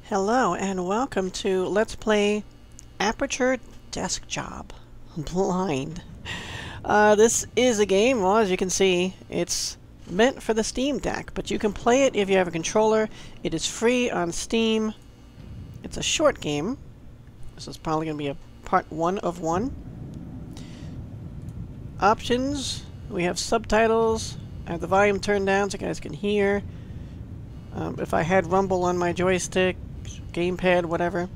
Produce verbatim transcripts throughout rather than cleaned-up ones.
Hello and welcome to Let's Play Aperture Desk Job Blind. Uh, this is a game, well, as you can see, it's meant for the Steam Deck, but you can play it if you have a controller. It is free on Steam. It's a short game. This is probably going to be a part one of one. Options, we have subtitles. I have the volume turned down so you guys can hear. Um, if I had Rumble on my joystick, gamepad, whatever,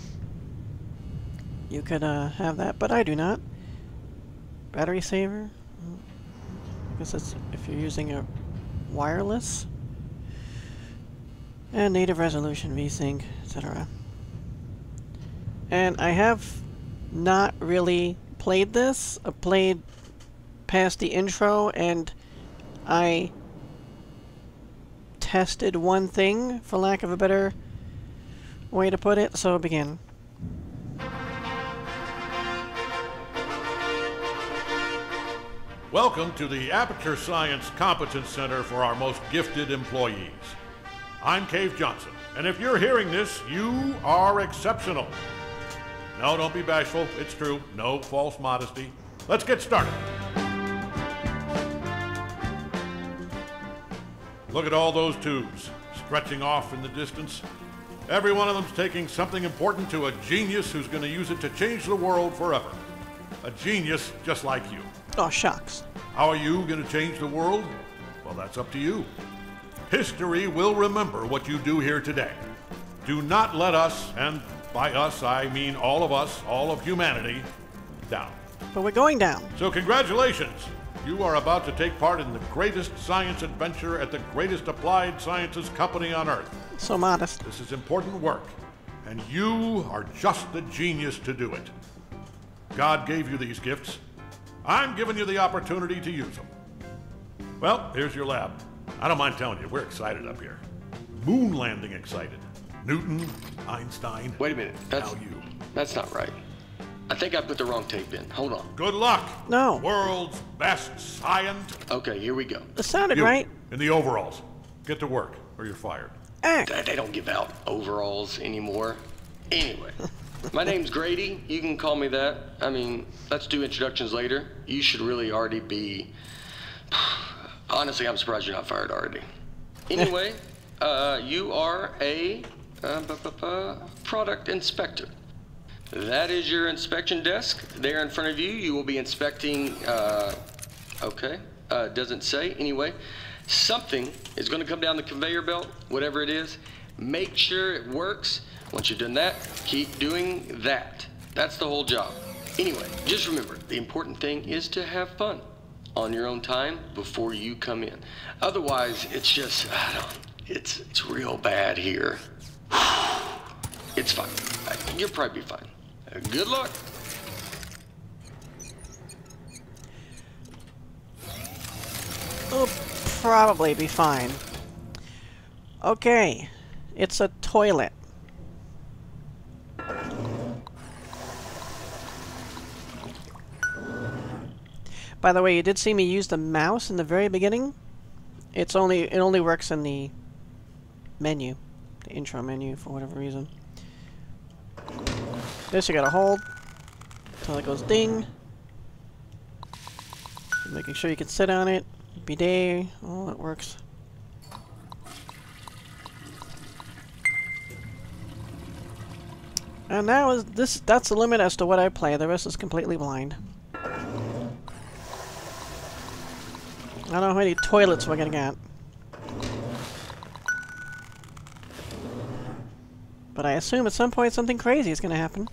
you could uh, have that, but I do not. Battery saver? I guess that's if you're using a wireless. And native resolution, VSync, et cetera. And I have not really played this. I played past the intro, and I tested one thing, for lack of a better way to put it, so begin. Welcome to the Aperture Science Competence Center for our most gifted employees. I'm Cave Johnson, and if you're hearing this, you are exceptional. No, don't be bashful. It's true. No false modesty. Let's get started. Look at all those tubes stretching off in the distance. Every one of them's taking something important to a genius who's going to use it to change the world forever. A genius just like you. Oh, shucks. How are you going to change the world? Well, that's up to you. History will remember what you do here today. Do not let us, and by us I mean all of us, all of humanity, down. But we're going down. So congratulations. You are about to take part in the greatest science adventure at the greatest applied sciences company on Earth. So modest. This is important work, and you are just the genius to do it. God gave you these gifts. I'm giving you the opportunity to use them. Well, here's your lab. I don't mind telling you, we're excited up here. Moon landing excited. Newton, Einstein. Wait a minute. That's, now you. That's not right. I think I put the wrong tape in. Hold on. Good luck. No. World's best scientist. Okay, here we go. It sounded You, right. in the overalls. Get to work, or you're fired. Act. They don't give out overalls anymore. Anyway, my name's Grady. You can call me that. I mean, let's do introductions later. You should really already be... Honestly, I'm surprised you're not fired already. Anyway, uh, you are a uh, bu- bu- bu- product inspector. That is your inspection desk. There in front of you, you will be inspecting, uh, okay, uh, doesn't say. Anyway, something is going to come down the conveyor belt, whatever it is. Make sure it works. Once you've done that, keep doing that. That's the whole job. Anyway, just remember, the important thing is to have fun on your own time before you come in. Otherwise, it's just, I don't, it's, it's real bad here. It's fine. You'll probably be fine. Good luck. We'll probably be fine. Okay. It's a toilet. By the way, you did see me use the mouse in the very beginning. It's only it only works in the menu, the intro menu, for whatever reason. This you gotta hold until it goes ding. Making sure you can sit on it. Bidet, oh, that works. And now is this that's the limit as to what I play. The rest is completely blind. I don't know how many toilets we're gonna get. But I assume at some point something crazy is gonna happen.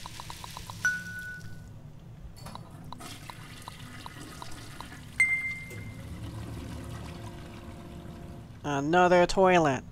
Another toilet.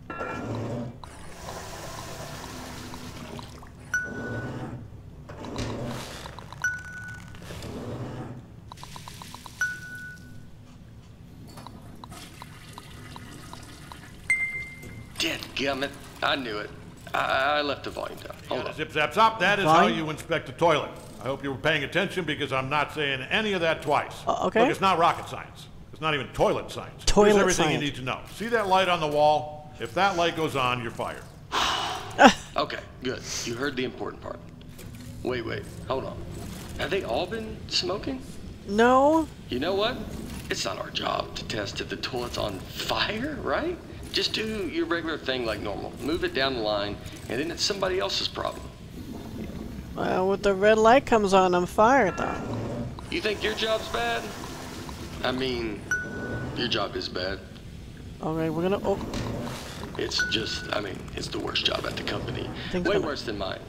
Dadgummit. I knew it. I, I left the volume down. Hold on. Zip, zap, zop. That is Volume? how you inspect a toilet. I hope you were paying attention because I'm not saying any of that twice. Uh, okay. Look, it's not rocket science. It's not even toilet science. Toilet Here's everything science. you need to know. See that light on the wall? If that light goes on, you're fired. Okay, good. You heard the important part. Wait, wait, hold on. Have they all been smoking? No. You know what? It's not our job to test if the toilet's on fire, right? Just do your regular thing like normal. Move it down the line, and then it's somebody else's problem. Well, with the red light comes on, I'm fired, though. You think your job's bad? I mean, your job is bad. Alright, we're gonna... Oh. It's just, I mean, it's the worst job at the company. Things Way gonna... worse than mine.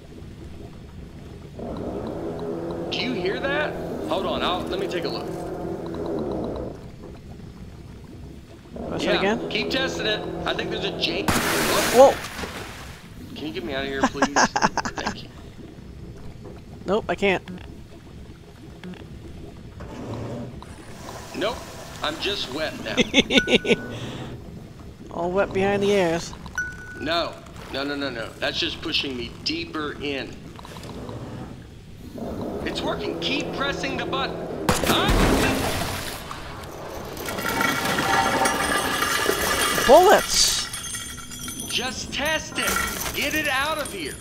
Do you hear that? Hold on, I'll, let me take a look. Press yeah, it again? Keep testing it. I think there's a Jake. Whoa! Can you get me out of here, please? Thank you. Nope, I can't. Nope, I'm just wet now. All wet behind the ears. No, no, no, no, no. That's just pushing me deeper in. It's working. Keep pressing the button. Huh? Bullets! Just test it. Get it out of here.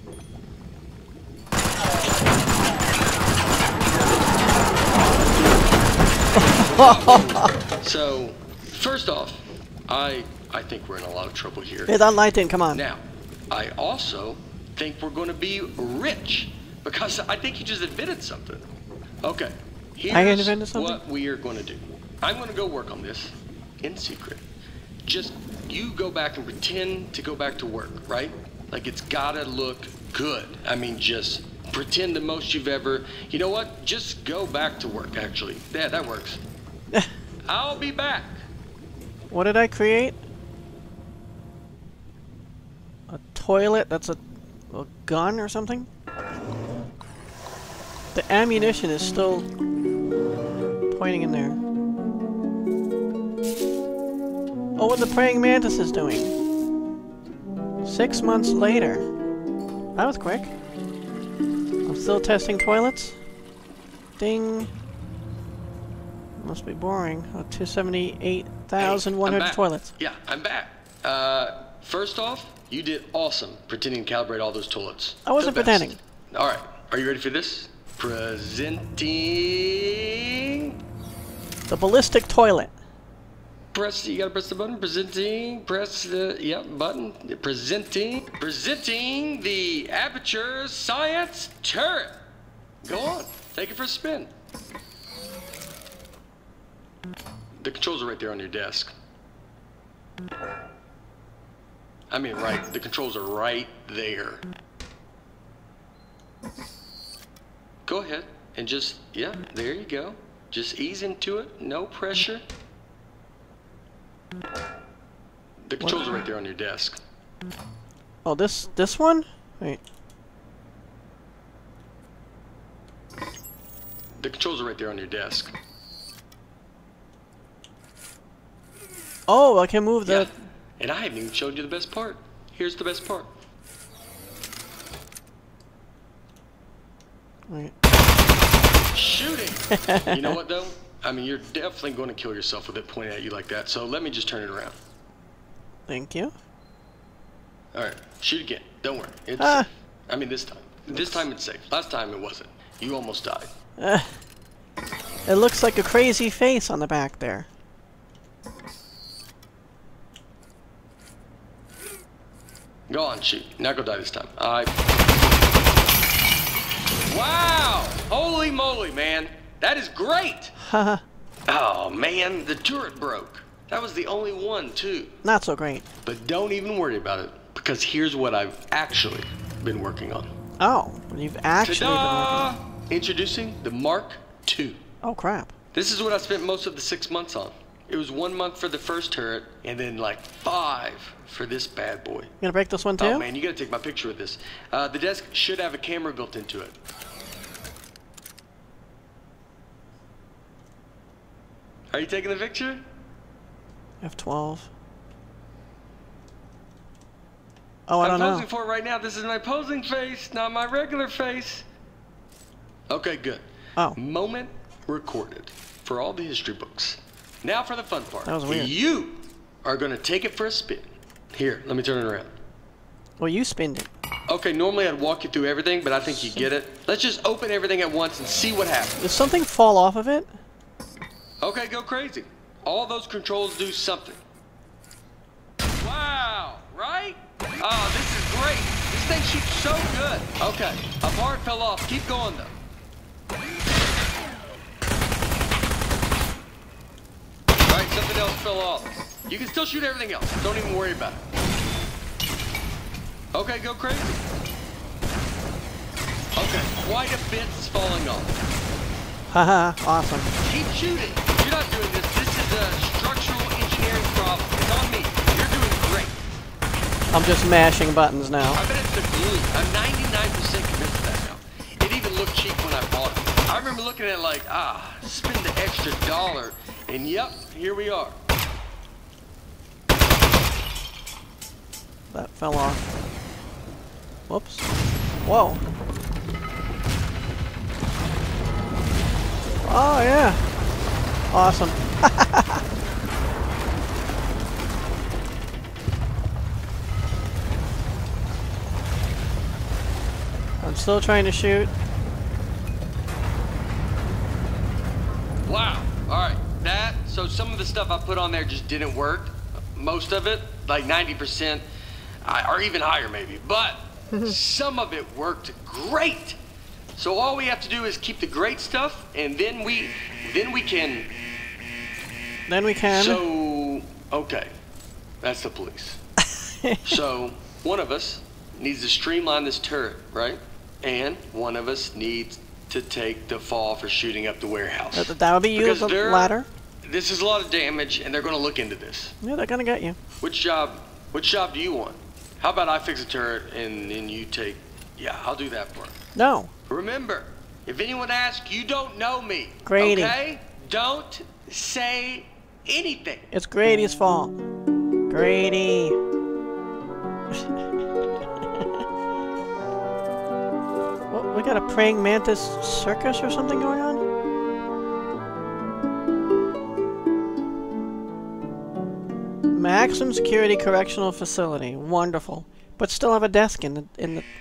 So, first off, I I think we're in a lot of trouble here. Hey, that light didn't come on. Now, I also think we're going to be rich because I think you just admitted something. Okay, here's I invented something? what we are going to do. I'm going to go work on this in secret. Just you go back and pretend to go back to work, right? Like it's got to look good. I mean, just pretend the most you've ever. You know what? Just go back to work. Actually, yeah, that works. I'll be back. What did I create? A toilet? That's a, a gun or something? The ammunition is still pointing in there. Oh, what the praying mantis is doing. Six months later. That was quick. I'm still testing toilets. Ding. Must be boring. Oh, two hundred seventy-eight thousand one hundred Hey, toilets. Yeah, I'm back. Uh, first off, you did awesome pretending to calibrate all those toilets. I wasn't The best. pretending. All right, are you ready for this? Presenting. The ballistic toilet. Press. You gotta press the button. Presenting. Press the yep button. Presenting. Presenting the Aperture Science Turret. Go on. Take it for a spin. The controls are right there on your desk. I mean, right. The controls are right there. Go ahead and just, yeah, there you go. Just ease into it. No pressure. The controls are right there on your desk. Oh, this this one? Wait. The controls are right there on your desk. Oh, I can move the... Yeah. And I haven't even showed you the best part. Here's the best part. Wait. Shooting! You know what, though? I mean, you're definitely going to kill yourself with it pointing at you like that, so let me just turn it around. Thank you. All right, shoot again. Don't worry. It's Ah. safe. I mean, this time. This time it's safe. Last time it wasn't. You almost died. Uh, it looks like a crazy face on the back there. Go on, shoot. Now go die this time. I... Wow! Holy moly, man. That is great! Haha. Oh, man, the turret broke. That was the only one, too. Not so great. But don't even worry about it, because here's what I've actually been working on. Oh, you've actually been Ta-da! working. Introducing the Mark two. Oh, crap. This is what I spent most of the six months on. It was one month for the first turret, and then like five for this bad boy. You gonna break this one too? Oh man, you gotta take my picture with this. Uh, the desk should have a camera built into it. Are you taking the picture? F twelve. Oh, I I'm don't know. posing for it right now. This is my posing face, not my regular face. Okay, good. Oh. Moment recorded for all the history books. Now for the fun part. That was weird. You are going to take it for a spin. Here, let me turn it around. Well, you spinned it. Okay, normally I'd walk you through everything, but I think you get it. Let's just open everything at once and see what happens. Does something fall off of it? Okay, go crazy. All those controls do something. Wow, right? Oh, this is great. This thing shoots so good. Okay, a part fell off. Keep going, though. All right, something else fell off. You can still shoot everything else. Don't even worry about it. Okay, go crazy. Okay, quite a bit's falling off. Haha, awesome. Keep shooting. You're not doing this. This is a structural engineering problem. It's on me. You're doing great. I'm just mashing buttons now. I bet it's the glue. I'm ninety-nine percent convinced of that now. It even looked cheap when I bought it. I remember looking at it like, ah, spend the extra dollar. And yep, here we are. That fell off. Whoops. Whoa. Oh, yeah. Awesome. I'm still trying to shoot. Wow. All right. That, so some of the stuff I put on there just didn't work. Most of it, like ninety percent, or even higher maybe. But some of it worked great. So all we have to do is keep the great stuff, and then we, then we can. Then we can. So, okay, that's the police. So one of us needs to streamline this turret, right? And one of us needs to take the fall for shooting up the warehouse. That, that would be you as a ladder. This is a lot of damage, and they're going to look into this. Yeah, they're gonna get you. Which job? Which job do you want? How about I fix a turret and then you take? Yeah, I'll do that part. No. Remember, if anyone asks, you don't know me. Grady. Okay? Don't say anything. It's Grady's fault. Grady. What, we got a praying mantis circus or something going on? Maximum security correctional facility. Wonderful. But still have a desk in the in the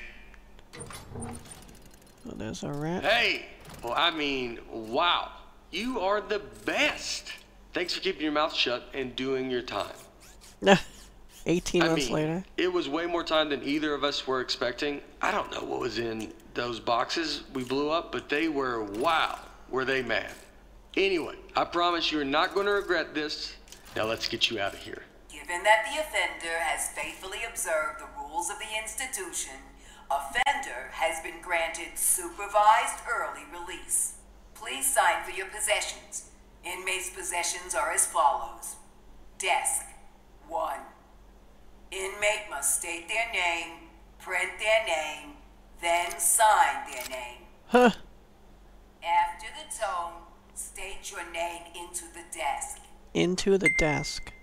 oh, there's a rat. Hey, well, I mean, wow. You are the best. Thanks for keeping your mouth shut and doing your time. eighteen I months mean, later. It was way more time than either of us were expecting. I don't know what was in those boxes we blew up, but they were, wow, were they mad. Anyway, I promise you're not going to regret this. Now let's get you out of here. Given that the offender has faithfully observed the rules of the institution, offender has been granted supervised early release. Please sign for your possessions. Inmates' possessions are as follows. Desk, one. Inmate must state their name, print their name, then sign their name. Huh. After the tone, state your name into the desk. Into the desk.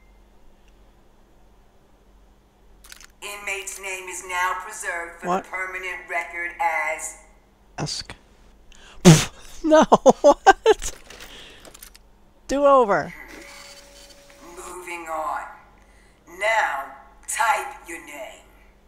Inmate's name is now preserved for What? the permanent record as... Desk. No, what? Do over. Moving on. Now, type your name.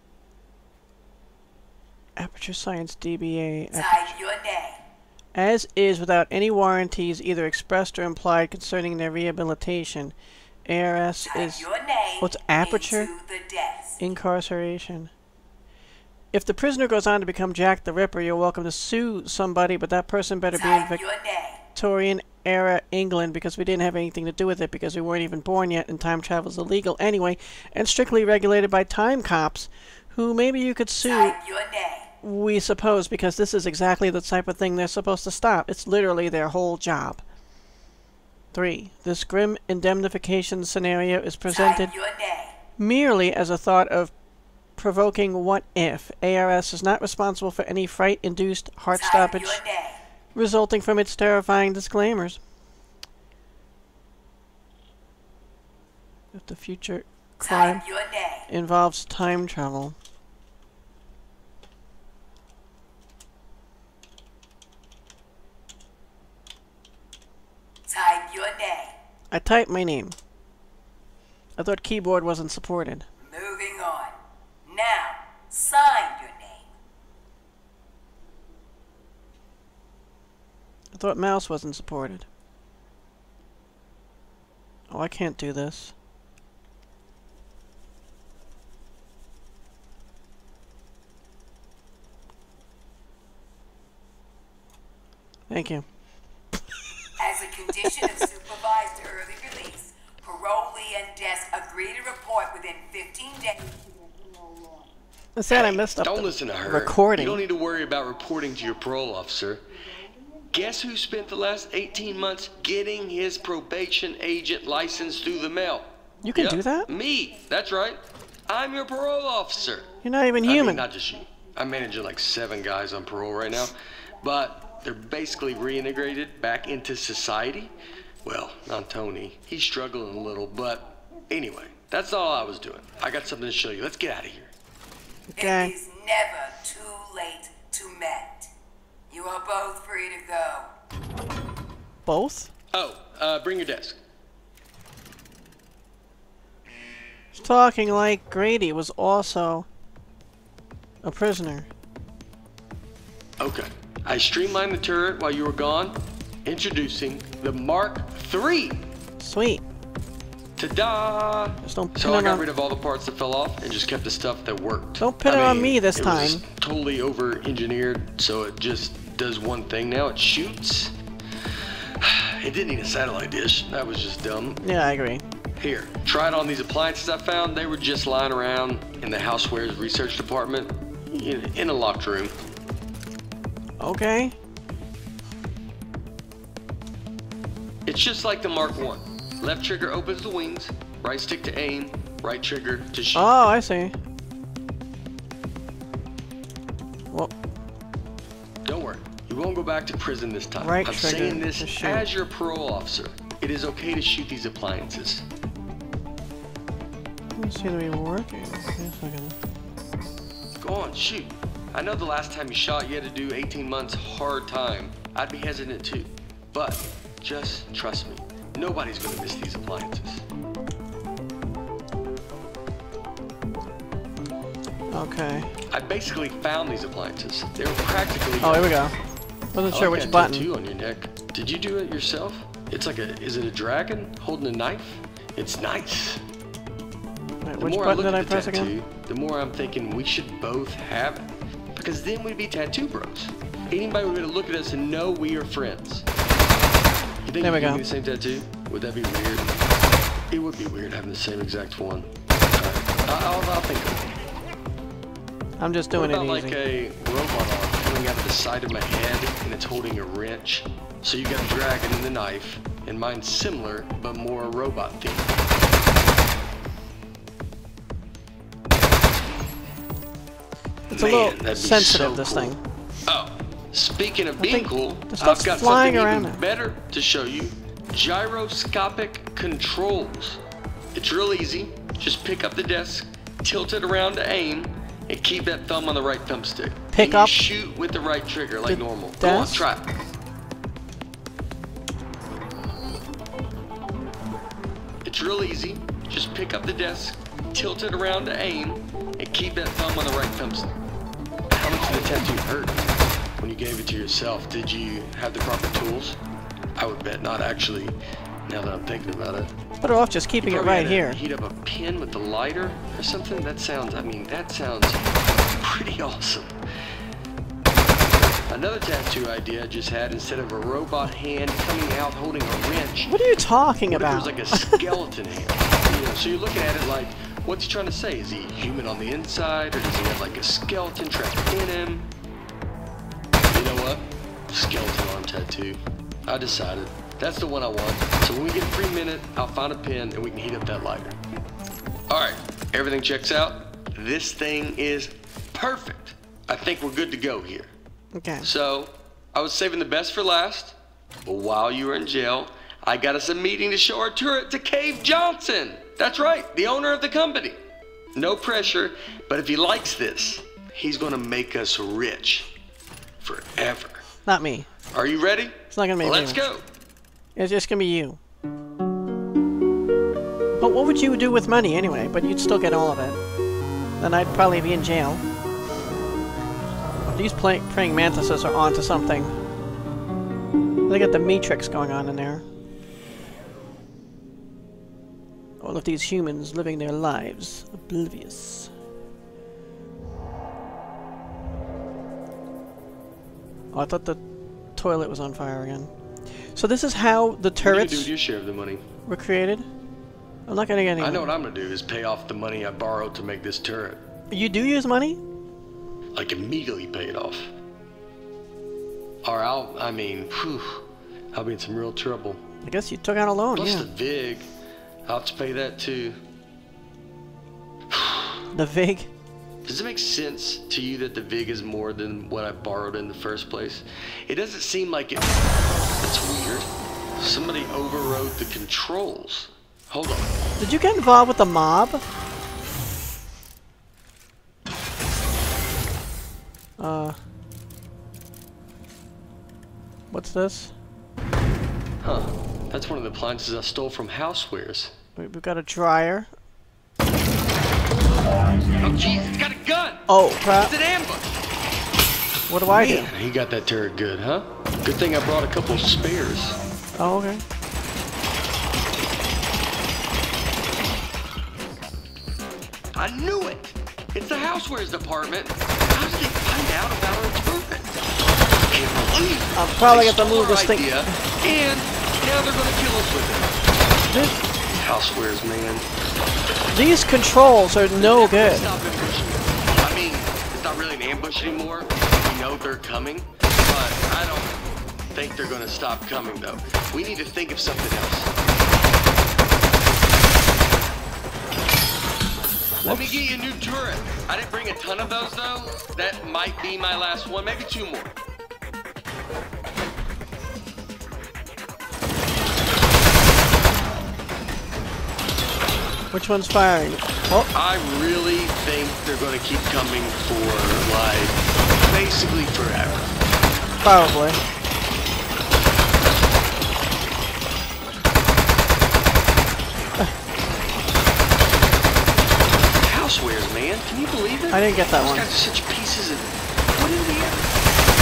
Aperture Science D B A. Type your name. As is without any warranties either expressed or implied concerning their rehabilitation. A R S Type is your name what's Aperture? into the desk. Incarceration. If the prisoner goes on to become Jack the Ripper, you're welcome to sue somebody, but that person better be in Type your name. Victorian era England, because we didn't have anything to do with it, because we weren't even born yet, and time travel is illegal anyway, and strictly regulated by time cops, who maybe you could sue, Type your name. we suppose, because this is exactly the type of thing they're supposed to stop. It's literally their whole job. Three. This grim indemnification scenario is presented Type your name. merely as a thought of provoking what if. A R S is not responsible for any fright-induced heart Type stoppage your name. resulting from its terrifying disclaimers. If the future crime Type your name. involves time travel. Type your name. I typed my name. I thought keyboard wasn't supported. Moving on. Now, thought mouse wasn't supported. Oh, I can't do this. Thank you. As a condition of supervised early release, parolee and desk agree to report within fifteen days. I said I Hey, messed up don't the listen to her. recording. You don't need to worry about reporting to your parole officer. Guess who spent the last eighteen months getting his probation agent license through the mail? You can Yep, do that? Me. That's right. I'm your parole officer. You're not even I mean, human. not just you. I'm managing like seven guys on parole right now, but they're basically reintegrated back into society. Well, not Tony. He's struggling a little, but anyway, that's all I was doing. I got something to show you. Let's get out of here. Okay. It is never too late to mend. You are both free to go. Both? Oh, uh, bring your desk. He's talking like Grady was also a prisoner. Okay. I streamlined the turret while you were gone. Introducing the Mark three. Sweet. Ta-da! Just don't pin So I it got on- rid of all the parts that fell off and just kept the stuff that worked. Don't pin I it on mean, me this it time. was totally over-engineered, so it just does one thing now. It shoots. It didn't need a satellite dish. That was just dumb. Yeah, I agree. Here, try it on these appliances I found. They were just lying around in the housewares research department in, in a locked room. Okay. It's just like the Mark one. Left trigger opens the wings, right stick to aim, right trigger to shoot. Oh, I see. Well, Don't worry, you won't go back to prison this time. Right I'm trigger saying this to shoot. as your parole officer. It is okay to shoot these appliances. doesn't seem to be working. Wait a second. Go on, shoot. I know the last time you shot, you had to do eighteen months hard time. I'd be hesitant too. But just trust me, nobody's gonna miss these appliances. Okay. I basically found these appliances. They were practically. Oh, here we go. Wasn't I sure like which that button. tattoo on your neck. Did you do it yourself? It's like a. Is it a dragon holding a knife? It's nice. Wait, The which more I button look did I at the press tattoo, again? the more I'm thinking we should both have it. Because then we'd be tattoo bros. Anybody would be able to look at us and know we are friends. You think There we you give go. me the same tattoo? Would that be weird? It would be weird having the same exact one. Alright, I'll, I'll think of it. I'm just What doing it about easy. like a robot arm coming out of the side of my head and it's holding a wrench? So you got a dragon and the knife, and mine's similar but more robot themed. It's a Man, little that'd be sensitive, so this cool. thing. Oh, speaking of I being think cool, the I've stuff's got flying something around even now. better to show you. Gyroscopic controls. It's real easy. Just pick up the desk, tilt it around to aim, and keep that thumb on the right thumbstick. Pick and you up shoot with the right trigger like the normal. Go on, desk? try it. It's real easy. Just pick up the desk, tilt it around to aim, and keep that thumb on the right thumbstick. How much did the tattoo hurt when you gave it to yourself? Did you have the proper tools? I would bet not, actually, now that I'm thinking about it. Better off just keeping it Probably right had to here. Heat up a pin with the lighter or something? That sounds, I mean, that sounds pretty awesome. Another tattoo idea I just had, instead of a robot hand coming out holding a wrench, What are you talking what if about? it was like a skeleton hand? You know, so you're looking at it like, what's he trying to say? Is he human on the inside, or does he have like a skeleton trapped in him? You know what? Skeleton arm tattoo. I decided. That's the one I want. So when we get a free minute, I'll find a pin and we can heat up that lighter. Alright, everything checks out. This thing is perfect. I think we're good to go here. Okay. So, I was saving the best for last, but while you were in jail, I got us a meeting to show our turret to Cave Johnson. That's right, the owner of the company. No pressure, but if he likes this, he's gonna make us rich. Forever. Not me. Are you ready? It's not gonna make me Let's rich. go. It's just gonna be you. But what would you do with money anyway? But you'd still get all of it. Then I'd probably be in jail. These play praying mantises are onto something. They got the Matrix going on in there. All of these humans living their lives oblivious. Oh, I thought the toilet was on fire again. So this is how the turrets What do you do with your share of the money? were created? I'm not gonna get any. I know what I'm gonna do is pay off the money I borrowed to make this turret. You do use money? Like immediately pay it off. Or I'll, I mean, whew, I'll be in some real trouble. I guess you took out a loan, Plus yeah. the VIG, I'll have to pay that too. The VIG? Does it make sense to you that the VIG is more than what I borrowed in the first place? It doesn't seem like it. That's weird. Somebody overrode the controls. Hold on. Did you get involved with the mob? Uh. What's this? Huh. That's one of the appliances I stole from Housewares. We- We've got a dryer. Oh, jeez, it's got a gun! Oh, crap. It's an ambush! What do I do? Man, he got that turret good, huh? Good thing I brought a couple of spares. Oh, okay. I knew it! It's the Housewares department. How did they find out about our improvement? I can't believe I'll probably they get to stole move our this thing. idea, and now they're gonna kill us with it. This, Housewares, man. these controls are no good. Stop ambushing. I mean, it's not really an ambush anymore. We know they're coming, but I don't think they're gonna stop coming though. We need to think of something else. Let me get you a new turret. I didn't bring a ton of those though. That might be my last one, maybe two more. Which one's firing? Oh, I really think they're gonna keep coming for like basically forever. probably. Housewares, man. Can you believe it? I didn't get that Those one. guys are such pieces of what in the air?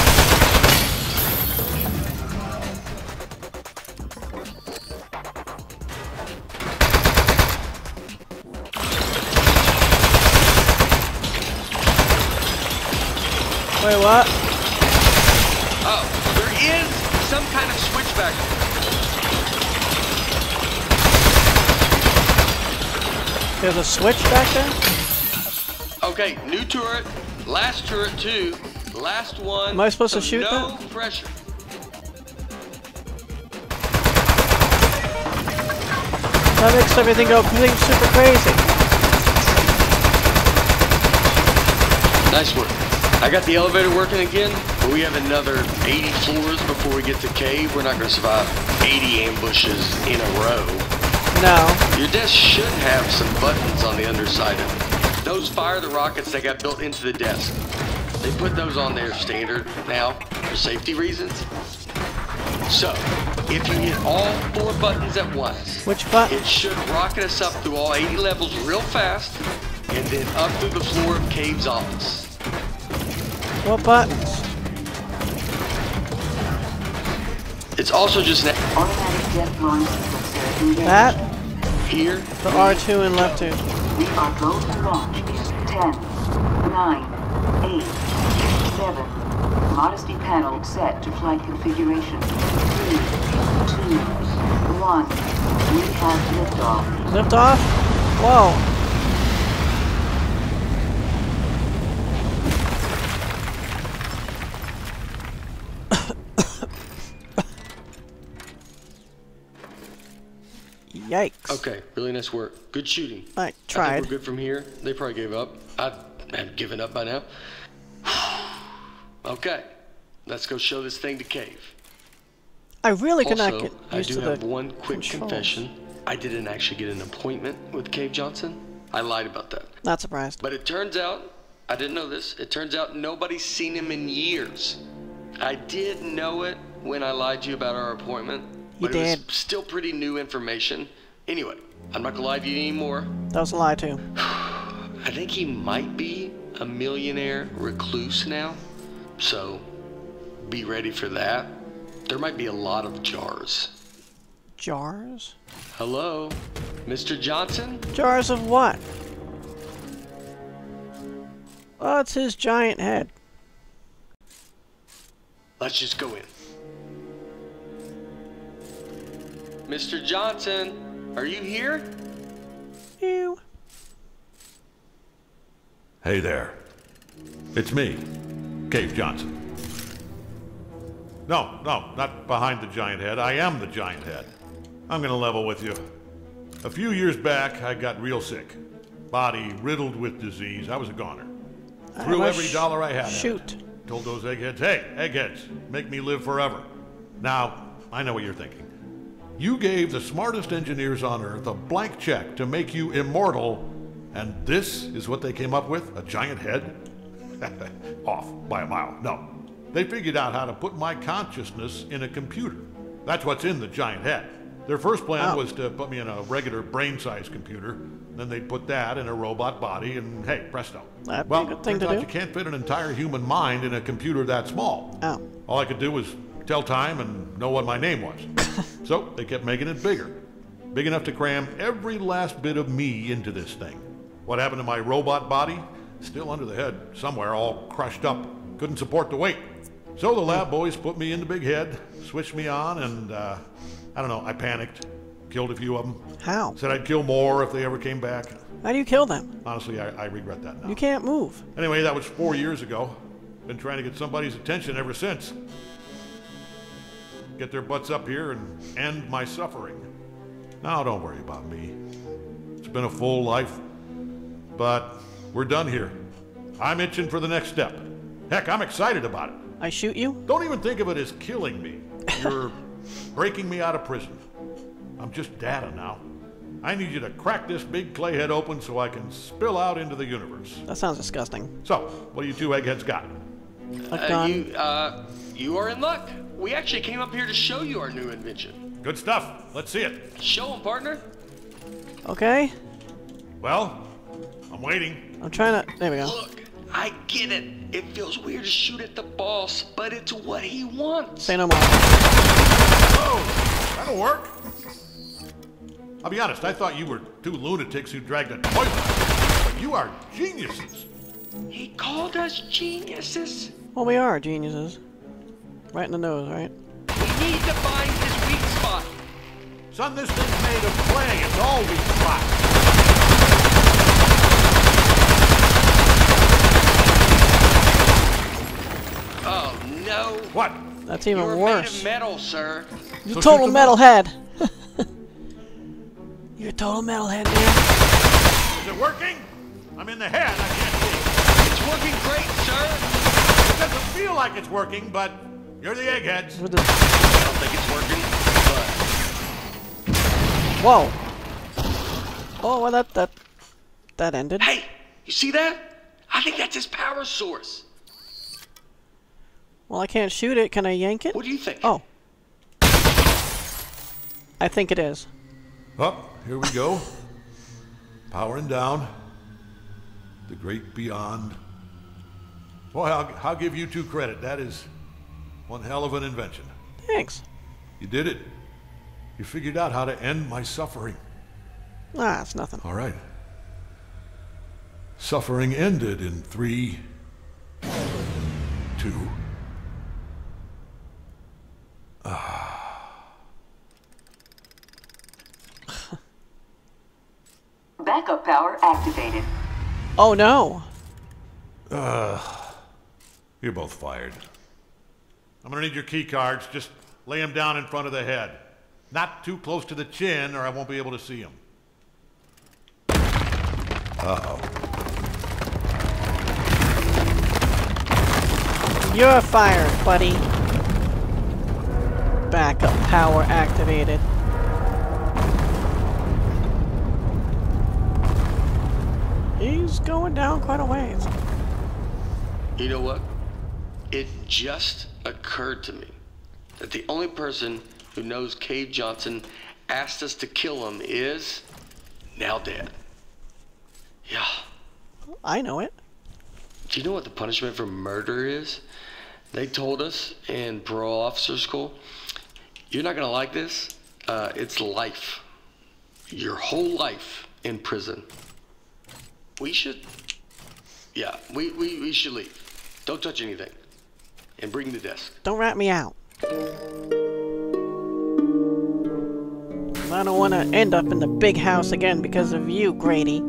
Wait, what? Oh, there is some kind of switch back. There's a switch back there? Okay, new turret, last turret too, last one. Am I supposed so to shoot no that? pressure. That makes everything go completely super crazy. Nice work. I got the elevator working again, but we have another eighty floors before we get to cave. We're not going to survive eighty ambushes in a row. No. Your desk should have some buttons on the underside of it. Those fire the rockets that got built into the desk. They put those on there standard now for safety reasons. So, if you hit all four buttons at once, Which button? it should rocket us up through all eighty levels real fast, and then up through the floor of Cave's office. What buttons? It's also just an Automatic jet launch sequencer engaged. That? here. The R two and left two. We are go to launch. ten, nine, eight, seven. Modesty panel set to flight configuration. three, two, one. We have liftoff. Lift off? Whoa. Yikes. Okay, really nice work. Good shooting. I I tried. think we're good from here. They probably gave up. I have given up by now. Okay, let's go show this thing to Cave. I really could not Also, get I used do to have the one quick controls. confession. I didn't actually get an appointment with Cave Johnson. I lied about that. Not surprised. But it turns out, I didn't know this, it turns out nobody's seen him in years. I did know it when I lied to you about our appointment. You But it did. was still pretty new information. Anyway, I'm not gonna lie to you anymore. That was a lie too. I think he might be a millionaire recluse now. So, be ready for that. There might be a lot of jars. Jars? Hello? Mister Johnson? Jars of what? Oh, it's his giant head. Let's just go in. Mister Johnson, are you here? Ew. Hey there. It's me, Cave Johnson. No, no, not behind the giant head. I am the giant head. I'm gonna level with you. A few years back, I got real sick. Body riddled with disease. I was a goner. Threw every dollar I had at it. Shoot. Told those eggheads, hey, eggheads, make me live forever. Now, I know what you're thinking. You gave the smartest engineers on Earth a blank check to make you immortal, and this is what they came up with? A giant head? Off by a mile. No. They figured out how to put my consciousness in a computer. That's what's in the giant head. Their first plan Oh. was to put me in a regular brain-sized computer. Then they'd put that in a robot body, and hey, presto. That'd be well, a good thing turns to out do. you can't fit an entire human mind in a computer that small. Oh. All I could do was tell time and know what my name was. So they kept making it bigger. Big enough to cram every last bit of me into this thing. What happened to my robot body? Still under the head, somewhere, all crushed up. Couldn't support the weight. So the lab boys put me in the big head, switched me on, and, uh, I don't know, I panicked. Killed a few of them. How? Said I'd kill more if they ever came back. How do you kill them? Honestly, I, I regret that now. You can't move. Anyway, that was four years ago. Been trying to get somebody's attention ever since. Get their butts up here and end my suffering. Now, don't worry about me. It's been a full life, but we're done here. I'm itching for the next step. Heck, I'm excited about it. I shoot you? Don't even think of it as killing me. You're breaking me out of prison. I'm just data now. I need you to crack this big clay head open so I can spill out into the universe. That sounds disgusting. So, what do you two eggheads got? A Uh, gun. you, uh, you are in luck. We actually came up here to show you our new invention. Good stuff. Let's see it. Show 'em, partner. Okay. Well, I'm waiting. I'm trying to... There we go. Look, I get it. It feels weird to shoot at the boss, but it's what he wants. Say no more. Oh, that'll work. I'll be honest, I thought you were two lunatics who dragged a toilet. But you are geniuses. He called us geniuses. Well, we are geniuses. Right in the nose, right? We need to find his weak spot. Son, this thing's made of clay. It's all weak spot. Oh, no. What? That's even You're made worse. of metal, sir. You So total shoot them up. metalhead. You're a total metalhead, man. Is it working? I'm in the head. I can't It's working great, sir. see. It doesn't feel like it's working, but you're the eggheads. With the... I don't think it's working, but... Whoa. Oh, well, that, that, that ended. Hey, you see that? I think that's his power source. Well, I can't shoot it. Can I yank it? What do you think? Oh. I think it is. Up, here we go. Powering down. The great beyond. Boy, I'll, I'll give you two credit. That is one hell of an invention. Thanks. You did it. You figured out how to end my suffering. Ah, it's nothing. All right. Suffering ended in three, two. Backup power activated. Oh, no. You're both fired. I'm gonna need your key cards. Just lay them down in front of the head. Not too close to the chin, or I won't be able to see them. Uh-oh. You're fired, buddy. Backup power activated. He's going down quite a ways. You know what? It just occurred to me that the only person who knows Cave Johnson asked us to kill him is now dead. Yeah. I know it. Do you know what the punishment for murder is? They told us in parole officer school, you're not gonna like this. Uh, it's life. Your whole life in prison. We should, yeah, we, we, we should leave. Don't touch anything. And bring the desk. Don't rat me out. I don't want to end up in the big house again because of you, Grady.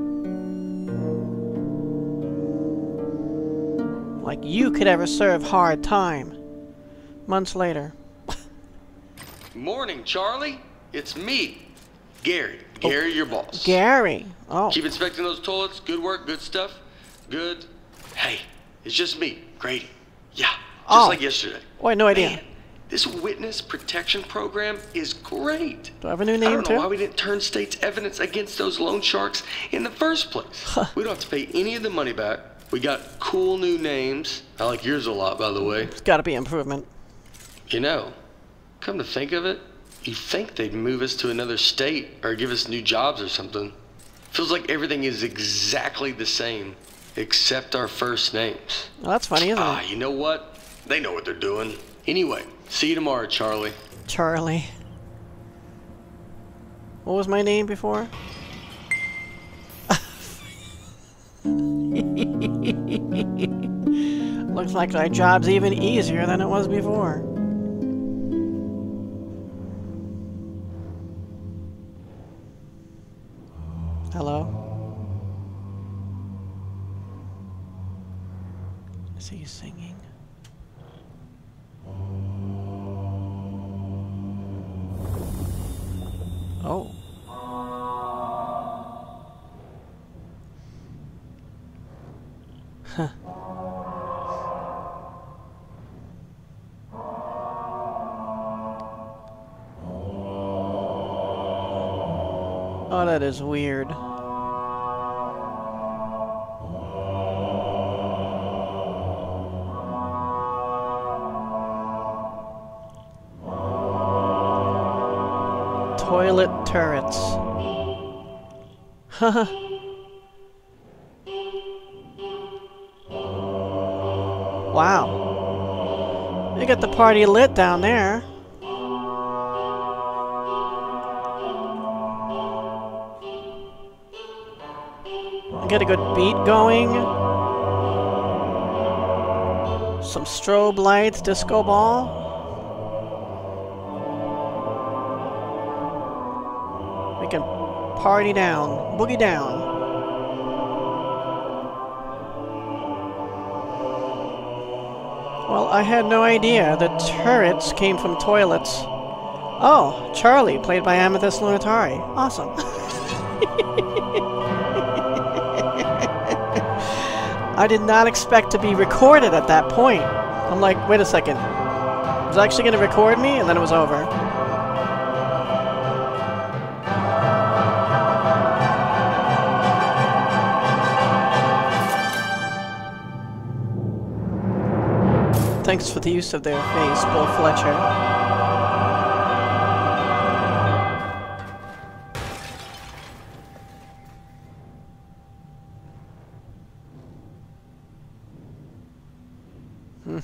Like you could ever serve hard time. Months later. Morning, Charlie. It's me, Gary. Gary, oh, your boss. Gary. Oh. Keep inspecting those toilets. Good work. Good stuff. Good. Hey, it's just me, Grady. Yeah, just oh. like yesterday. Oh, I had no idea. Man, this witness protection program is great. Do I have a new name, I don't know too? why we didn't turn state's evidence against those loan sharks in the first place. Huh. We don't have to pay any of the money back. We got cool new names. I like yours a lot, by the way. It's got to be improvement. You know, come to think of it, you'd think they'd move us to another state or give us new jobs or something. Feels like everything is exactly the same, except our first names. Well, that's funny, isn't it? Ah, you know what? They know what they're doing. Anyway, see you tomorrow, Charlie. Charlie. What was my name before? Looks like my job's even easier than it was before. Hello? Is he singing? Oh. Huh. Oh, that is weird. Toilet turrets. Haha. Wow. They got the party lit down there. Get a good beat going. Some strobe lights, disco ball. We can party down, boogie down. Well, I had no idea the turrets came from toilets. Oh, Charlie, played by Amethyst Lunatari. Awesome. I did not expect to be recorded at that point. I'm like, wait a second. It was actually going to record me, and then it was over. Thanks for the use of their face, Bill Fletcher. Hmm.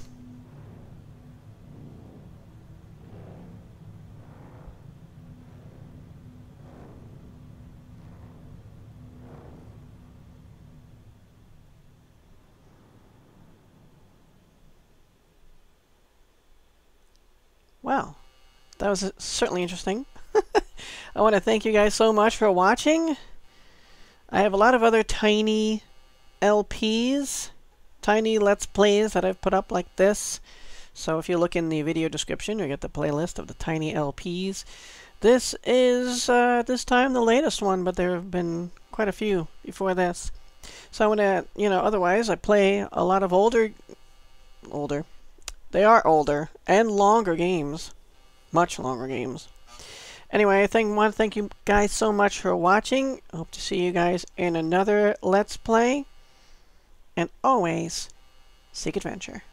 Wow, that was certainly interesting. I want to thank you guys so much for watching. I have a lot of other tiny L Ps, tiny Let's Plays that I've put up like this. So if you look in the video description, you get the playlist of the tiny L Ps. This is, uh, this time, the latest one, but there have been quite a few before this. So I want to, you know, otherwise I play a lot of older, older, they are older and longer games, much longer games. Anyway, I think, want to thank you guys so much for watching. Hope to see you guys in another Let's Play. And always, seek adventure.